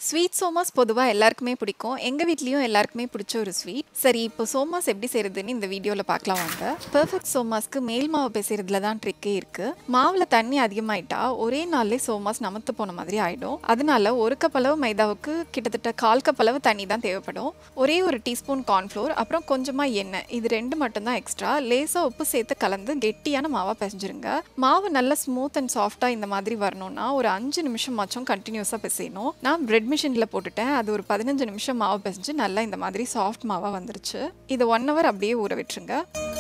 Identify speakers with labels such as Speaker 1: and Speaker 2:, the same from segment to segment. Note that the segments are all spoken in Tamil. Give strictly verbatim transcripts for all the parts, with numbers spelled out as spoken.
Speaker 1: Sweet somas பொதுவா எல்லாருக்குமே பிடிக்கும். எங்க வீட்லயும் எல்லாருக்குமே பிடிச்ச ஒரு ஸ்வீட். சரி, இப்போ somas எப்படி செய்யறதுன்னு இந்த வீடியோல பார்க்கலாம் வாங்க. பெர்ஃபெக்ட் somasக்கு மேல் மாவு பிசைறதுல தான் ட்ரிக்கே இருக்கு. மாவுல தண்ணி அதிகமாயிட்டா ஒரே நாள்ல somas நமத்து போன மாதிரி ஆயிடும். அதனால ஒரு கப் அளவு மைதாவுக்கு கிட்டத்தட்ட கால் கப் அளவு தண்ணி தான் தேவைப்படும். ஒரே ஒரு டீஸ்பூன் கார்ன்ஃப்ளோர், அப்புறம் கொஞ்சமா எண்ணெய், இது ரெண்டு மட்டும் தான் எக்ஸ்ட்ரா. லேசா உப்பு சேர்த்து கலந்து கெட்டியான மாவா பிசைஞ்சிருங்க. மாவு நல்லா ஸ்மூத் அண்ட் சாஃப்டா இந்த மாதிரி வரணும்னா ஒரு அஞ்சு நிமிஷமாச்சும் கண்டினியூஸா பிசையணும். நான் பிரெட் மிஷின்ல போட்டுட்டேன். அது ஒரு பதினஞ்சு நிமிஷம் மாவு பிசைஞ்சு நல்லா இந்த மாதிரி சாஃப்ட் மாவா வந்துருச்சு. இது ஒன் ஹவர் அப்படியே ஊற விட்டுருங்க.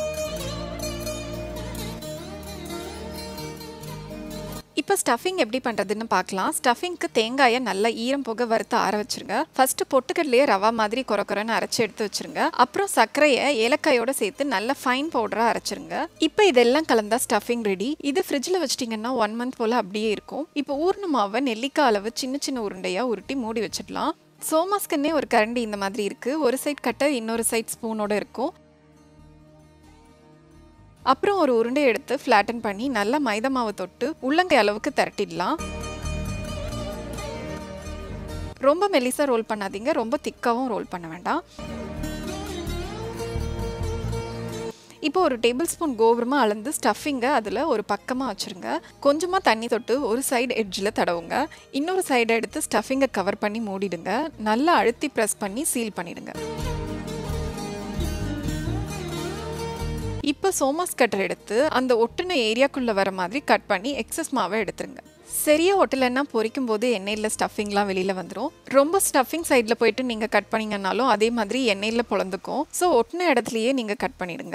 Speaker 1: இப்போ ஸ்டஃபிங் எப்படி பண்ணுறதுன்னு பார்க்கலாம். ஸ்டஃபிங்க்கு தேங்காயை நல்லா ஈரம் போக வறுத்து ஆற வச்சுருங்க. ஃபர்ஸ்ட் பொட்டுக்கடலையே ரவா மாதிரி கொர கொரன்னு அரைச்சி எடுத்து வச்சுருங்க. அப்புறம் சர்க்கரையை ஏலக்காயோட சேர்த்து நல்லா ஃபைன் பவுடராக அரைச்சிருங்க. இப்போ இதெல்லாம் கலந்தா ஸ்டஃபிங் ரெடி. இது ஃப்ரிட்ஜில் வச்சிட்டிங்கன்னா ஒன் மந்த் போல் அப்படியே இருக்கும். இப்போ ஊர்ன மாவை நெல்லிக்காய் அளவு சின்ன சின்ன உருண்டையாக உருட்டி மூடி வச்சிடலாம். சோமாஸ்க்குன்னே ஒரு கரண்டி இந்த மாதிரி இருக்குது. ஒரு சைட் கட்டர், இன்னொரு சைட் ஸ்பூனோட இருக்கும். அப்புறம் ஒரு உருண்டை எடுத்து ஃப்ளாட்டன் பண்ணி நல்லா மைதா மாவு தொட்டு உள்ளங்கை அளவுக்கு திரட்டிடலாம். ரொம்ப மெலிசா ரோல் பண்ணாதீங்க, ரொம்ப திக்காவும் ரோல் பண்ண வேண்டாம். இப்போ ஒரு டேபிள் ஸ்பூன் கோபுரமா அளந்து ஸ்டஃபிங்கை அதில் ஒரு பக்கமாக வச்சுருங்க. கொஞ்சமாக தண்ணி தொட்டு ஒரு சைடு எட்ஜில் தடவுங்க. இன்னொரு சைடை எடுத்து ஸ்டஃபிங்கை கவர் பண்ணி மூடிடுங்க. நல்லா அழுத்தி ப்ரெஸ் பண்ணி சீல் பண்ணிடுங்க. இப்போ சோமாஸ் கட்டர் எடுத்து அந்த ஒட்டுன ஏரியாக்குள்ளே வர மாதிரி கட் பண்ணி எக்ஸஸ் மாவை எடுத்துருங்க. சரியா ஒட்டலைன்னா பொரிக்கும் போது எண்ணெயில் ஸ்டஃபிங்லாம் வெளியில் வந்துடும். ரொம்ப ஸ்டஃபிங் சைடில் போயிட்டு நீங்கள் கட் பண்ணிங்கன்னாலும் அதே மாதிரி எண்ணெயில் பொழந்துக்கும். ஸோ ஒட்டின இடத்துலையே நீங்கள் கட் பண்ணிடுங்க.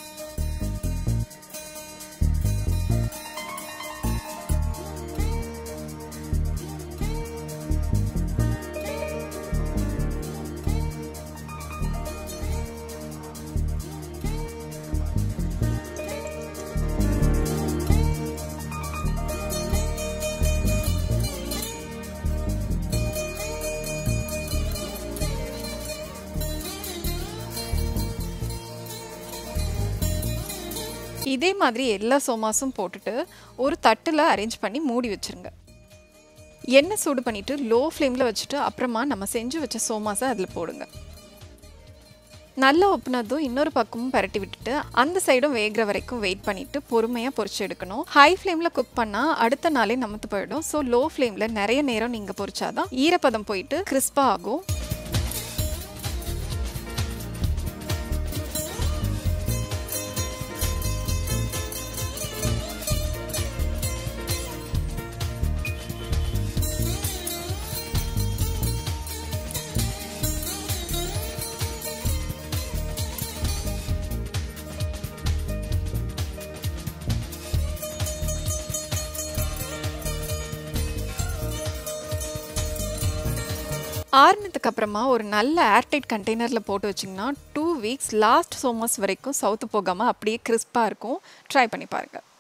Speaker 1: இதே மாதிரி எல்லா சோமாஸும் போட்டுட்டு ஒரு தட்டில் அரேஞ்ச் பண்ணி மூடி வச்சுருங்க. எண்ணெய் சூடு பண்ணிவிட்டு லோ ஃப்ளேமில் வச்சுட்டு அப்புறமா நம்ம செஞ்சு வச்ச சோமாஸை அதில் போடுங்க. நல்லா ஒப்புனதும் இன்னொரு பக்கமும் பரட்டி விட்டுட்டு அந்த சைடும் வேகிற வரைக்கும் வெயிட் பண்ணிவிட்டு பொறுமையாக பொரிச்சு எடுக்கணும். ஹை ஃப்ளேமில் குக் பண்ணால் அடுத்த நாளே நமத்து போயிடும். ஸோ லோ ஃப்ளேமில் நிறைய நேரம் நீங்கள் பொரிச்சாதான் ஈரப்பதம் போயிட்டு கிறிஸ்பாக ஆகும். ஆறுனதுக்கு அப்புறமா ஒரு நல்ல ஏர்டைட் கண்டெய்னரில் போட்டு வச்சிங்கன்னா டூ வீக்ஸ் லாஸ்ட் சோமாஸ் வரைக்கும் சவுத்து போகாமல் அப்படியே கிறிஸ்பாக இருக்கும். ட்ரை பண்ணி பாருங்கள்.